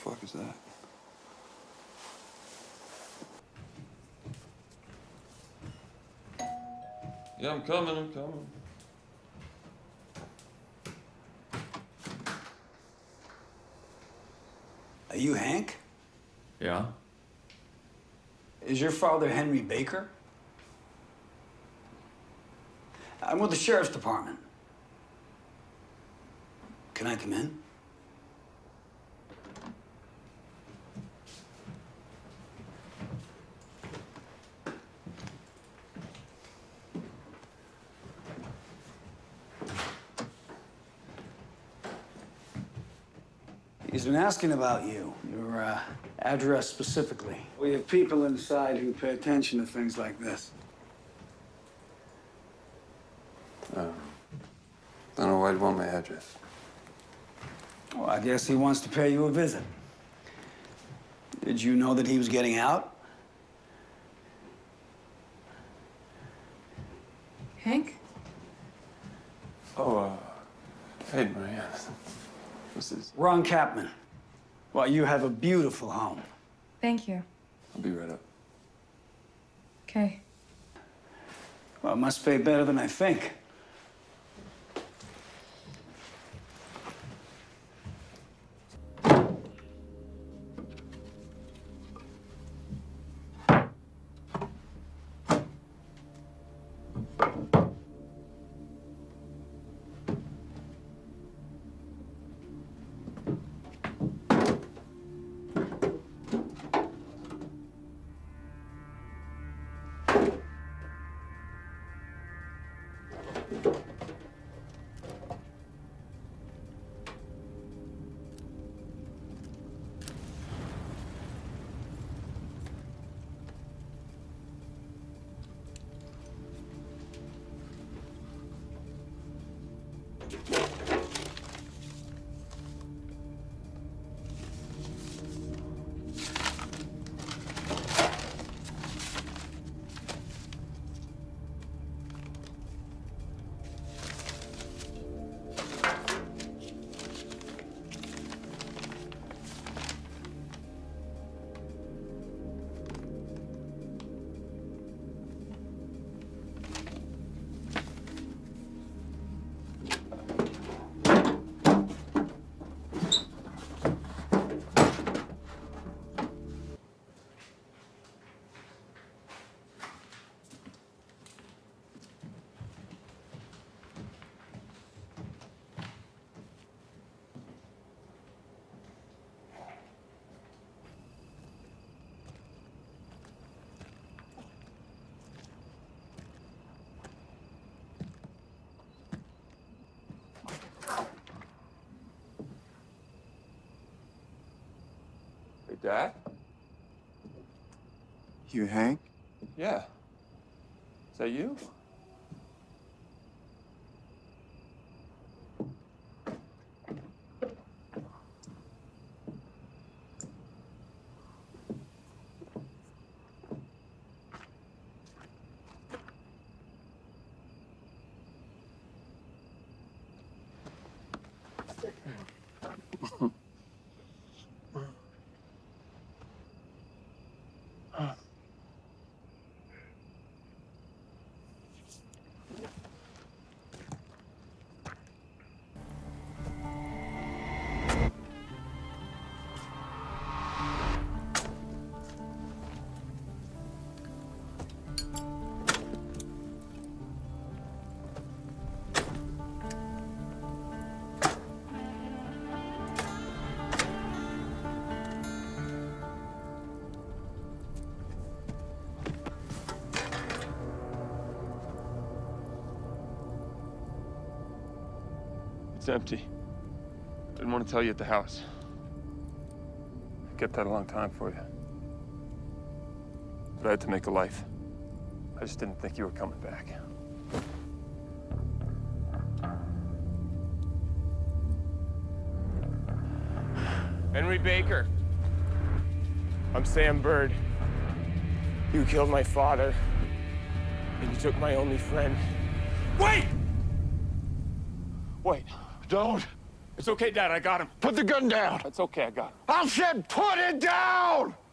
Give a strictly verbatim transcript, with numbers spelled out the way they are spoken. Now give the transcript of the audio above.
fuck is that? Yeah, I'm coming, I'm coming. Are you Hank? Yeah? Is your father Henry Baker? I'm with the sheriff's department. Can I come in? He's been asking about you, your uh, address specifically. We have people inside who pay attention to things like this. Um, I don't know why you'd want my address. Well, I guess he wants to pay you a visit. Did you know that he was getting out? Hank? Oh, uh, hey, Maria. This is... Ron Capman. Well, you have a beautiful home. Thank you. I'll be right up. Okay. Well, it must pay better than I think. Hey, Dad? You Hank? Yeah. Is that you? It's empty. I didn't want to tell you at the house. I kept that a long time for you. But I had to make a life. I just didn't think you were coming back. Henry Baker. I'm Sam Bird. You killed my father, and you took my only friend. Wait! Wait. Don't! It's okay, Dad, I got him. Put the gun down. It's okay, I got him. I said put it down!